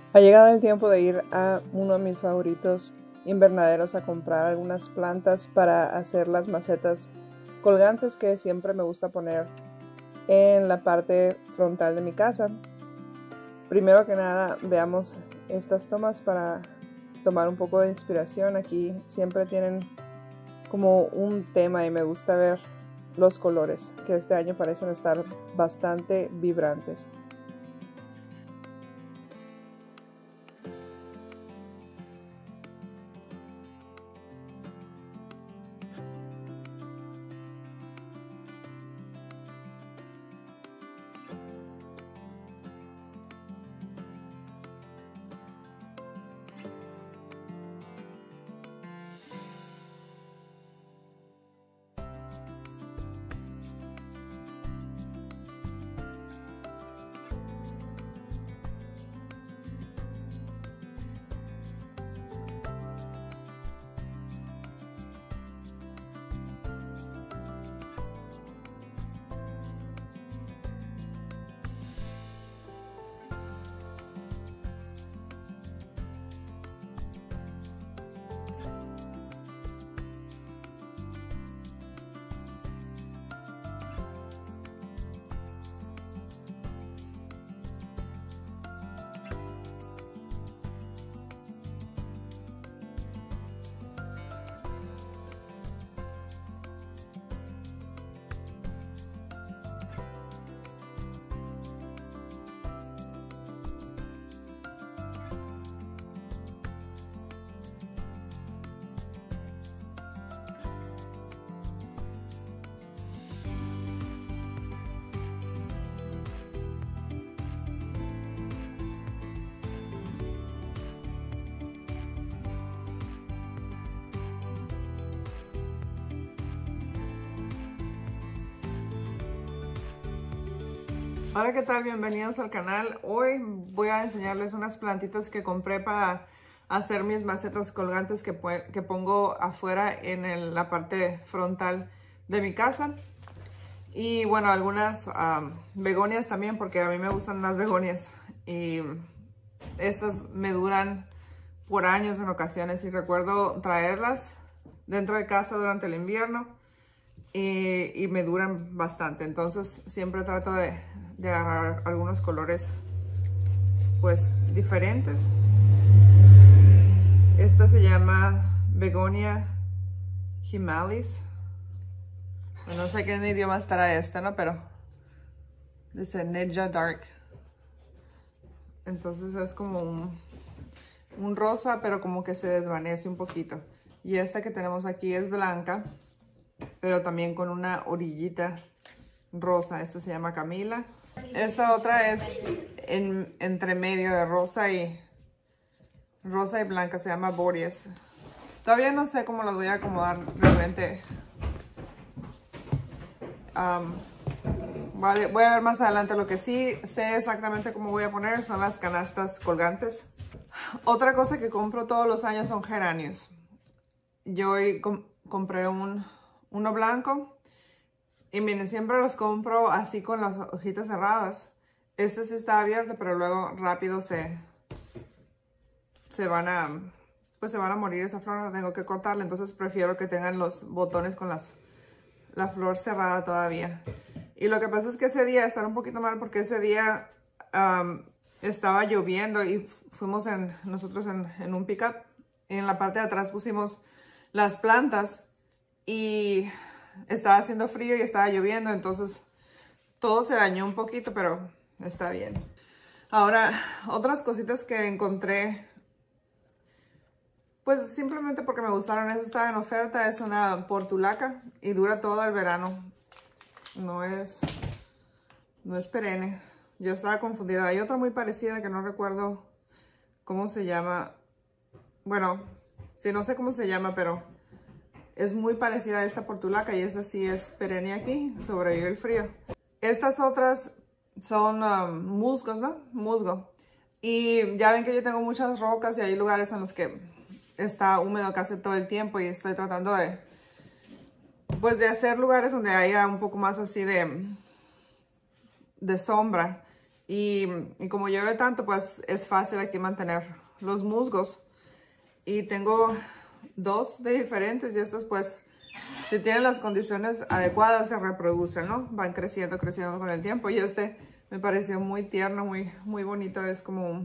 Ha llegado el tiempo de ir a uno de mis favoritos invernaderos a comprar algunas plantas para hacer las macetas colgantes que siempre me gusta poner en la parte frontal de mi casa. Primero que nada, veamos estas tomas para tomar un poco de inspiración. Aquí siempre tienen como un tema y me gusta ver los colores que este año parecen estar bastante vibrantes. Hola, ¿qué tal? Bienvenidos al canal. Hoy voy a enseñarles unas plantitas que compré para hacer mis macetas colgantes que pongo afuera en la parte frontal de mi casa. Y bueno, algunas begonias también, porque a mí me gustan las begonias. Y estas me duran por años en ocasiones y recuerdo traerlas dentro de casa durante el invierno y me duran bastante. Entonces siempre trato de agarrar algunos colores pues diferentes. Esta se llama Begonia Himalis. No sé qué en idioma estará esta, ¿no? Pero dice Ninja Dark. Entonces es como un rosa, pero como que se desvanece un poquito. Y esta que tenemos aquí es blanca, pero también con una orillita rosa. Esta se llama Camila. Esta otra es entre medio de rosa y blanca, se llama Boreas. Todavía no sé cómo las voy a acomodar realmente. Voy a ver más adelante. Lo que sí sé exactamente cómo voy a poner son las canastas colgantes. Otra cosa que compro todos los años son geranios. Yo hoy compré uno blanco. Y miren, siempre los compro así con las hojitas cerradas. Este sí está abierto, pero luego rápido se van a morir esa flor. No tengo que cortarla, entonces prefiero que tengan los botones con la flor cerrada todavía. Y lo que pasa es que ese día estaba un poquito mal porque ese día estaba lloviendo y fuimos nosotros en un pickup. Y en la parte de atrás pusimos las plantas y estaba haciendo frío y estaba lloviendo, entonces todo se dañó un poquito, pero está bien. Ahora, otras cositas que encontré, pues simplemente porque me gustaron. Esta estaba en oferta, es una portulaca y dura todo el verano. No es perenne. Yo estaba confundida. Hay otra muy parecida que no recuerdo cómo se llama. Bueno, sí, no sé cómo se llama, pero es muy parecida a esta portulaca y esa sí es perenne aquí, sobrevive el frío. Estas otras son musgos, ¿no? Musgo. Y ya ven que yo tengo muchas rocas y hay lugares en los que está húmedo casi todo el tiempo y estoy tratando de pues de hacer lugares donde haya un poco más así de sombra. y como llueve tanto, pues es fácil aquí mantener los musgos. Y tengo 2 de diferentes y estos pues, si tienen las condiciones adecuadas, se reproducen, ¿no? Van creciendo con el tiempo. Y este me pareció muy tierno, muy bonito. Es como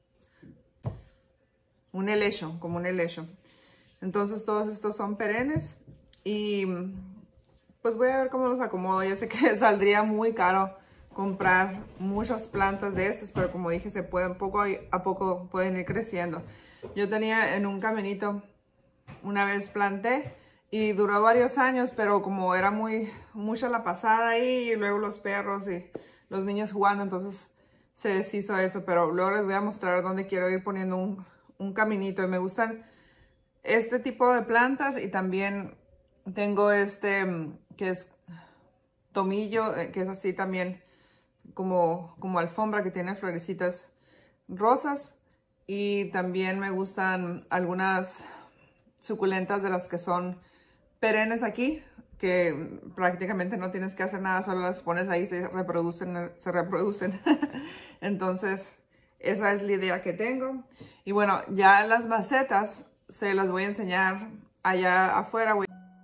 un helecho, como un helecho. Entonces todos estos son perennes y pues voy a ver cómo los acomodo. Ya sé que saldría muy caro comprar muchas plantas de estas, pero como dije, se pueden poco a poco pueden ir creciendo. Yo tenía en un caminito, una vez planté y duró varios años, pero como era mucha la pasada ahí y luego los perros y los niños jugando, entonces se deshizo eso. Pero luego les voy a mostrar dónde quiero ir poniendo un caminito. Y me gustan este tipo de plantas y también tengo este que es tomillo, que es así también como alfombra, que tiene florecitas rosas. Y también me gustan algunas suculentas de las que son perennes aquí, que prácticamente no tienes que hacer nada, solo las pones ahí y se reproducen. Entonces, esa es la idea que tengo. Y bueno, ya las macetas se las voy a enseñar allá afuera.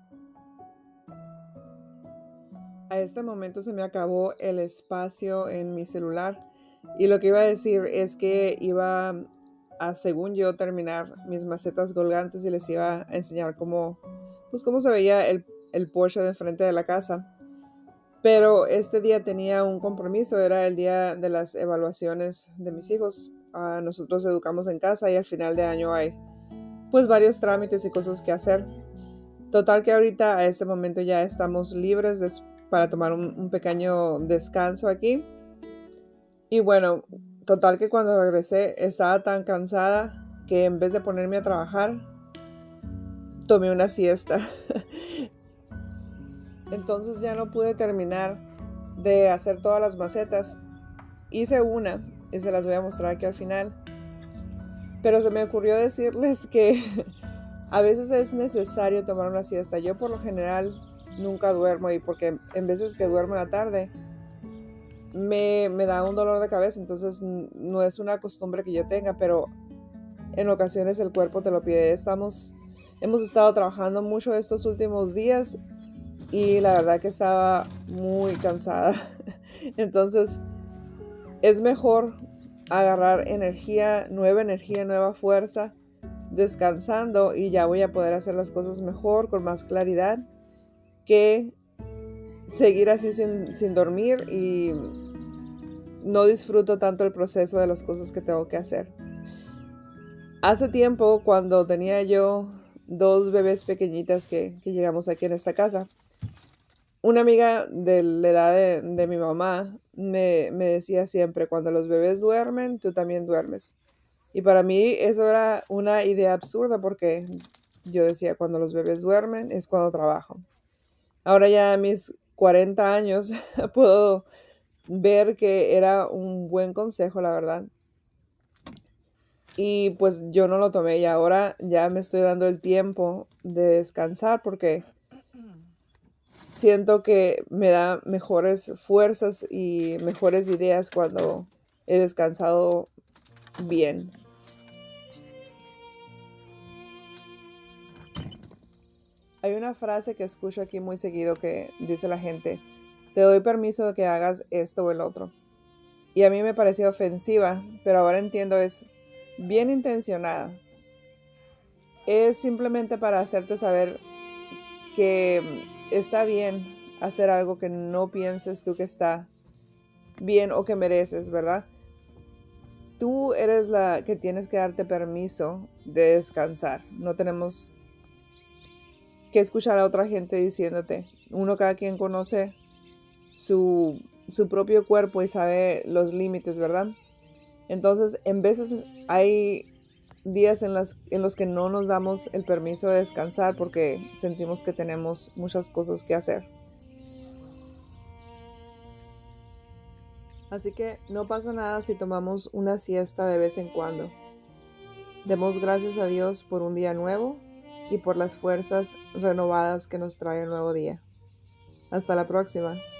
A este momento se me acabó el espacio en mi celular y lo que iba a decir es que iba a, según yo, terminar mis macetas colgantes y les iba a enseñar cómo se veía el porche de frente de la casa. Pero este día tenía un compromiso, era el día de las evaluaciones de mis hijos. Nosotros educamos en casa y al final de año hay pues varios trámites y cosas que hacer. Total que ahorita a este momento ya estamos libres para tomar un pequeño descanso aquí. Y bueno, total que cuando regresé estaba tan cansada que en vez de ponerme a trabajar, tomé una siesta. Entonces ya no pude terminar de hacer todas las macetas. Hice una y se las voy a mostrar aquí al final. Pero se me ocurrió decirles que a veces es necesario tomar una siesta. Yo por lo general nunca duermo y porque en veces que duermo en la tarde me da un dolor de cabeza. Entonces no es una costumbre que yo tenga, pero en ocasiones el cuerpo te lo pide. Hemos estado trabajando mucho estos últimos días y la verdad que estaba muy cansada. Entonces es mejor agarrar nueva fuerza, descansando, y ya voy a poder hacer las cosas mejor, con más claridad, que seguir así sin dormir y no disfruto tanto el proceso de las cosas que tengo que hacer. Hace tiempo, cuando tenía yo 2 bebés pequeñitas que llegamos aquí en esta casa, una amiga de la edad de mi mamá me decía siempre: cuando los bebés duermen, tú también duermes. Y para mí eso era una idea absurda, porque yo decía, cuando los bebés duermen es cuando trabajo. Ahora ya a mis 40 años puedo ver que era un buen consejo, la verdad. Y pues yo no lo tomé y ahora ya me estoy dando el tiempo de descansar porque siento que me da mejores fuerzas y mejores ideas cuando he descansado bien. Hay una frase que escucho aquí muy seguido que dice la gente: te doy permiso de que hagas esto o el otro. Y a mí me pareció ofensiva, pero ahora entiendo, es bien intencionada. Es simplemente para hacerte saber que está bien hacer algo que no pienses tú que está bien o que mereces, ¿verdad? Tú eres la que tienes que darte permiso de descansar. No tenemos que escuchar a otra gente diciéndote. Cada quien conoce su propio cuerpo y sabe los límites, ¿verdad? Entonces, en veces hay días en los que no nos damos el permiso de descansar porque sentimos que tenemos muchas cosas que hacer. Así que no pasa nada si tomamos una siesta de vez en cuando. Demos gracias a Dios por un día nuevo y por las fuerzas renovadas que nos trae el nuevo día. Hasta la próxima.